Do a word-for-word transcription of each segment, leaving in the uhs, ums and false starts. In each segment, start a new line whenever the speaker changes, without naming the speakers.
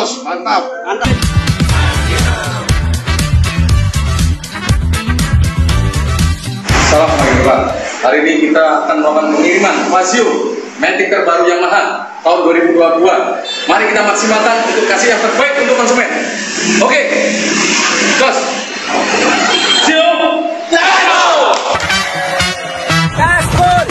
Bos, mantap.
Mantap.
Assalamualaikum Pak. Hari ini kita akan melakukan pengiriman Vazio Matic terbaru Yamaha tahun dua ribu dua puluh dua. Mari kita maksimalkan untuk kasih yang terbaik untuk konsumen. Oke, gas. Siap.
Gaspol.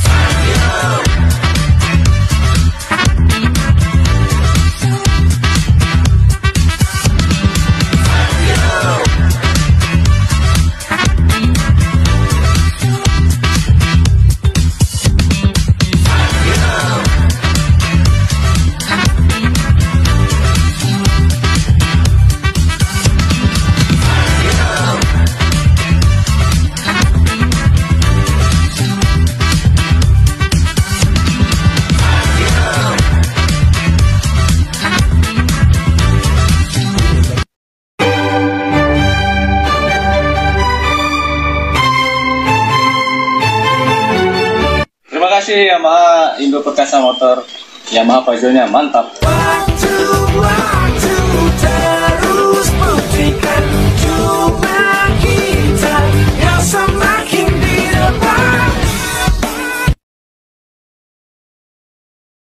Terima kasih Yamaha Indo Perkasa Motor. Yamaha Vazio-nya mantap.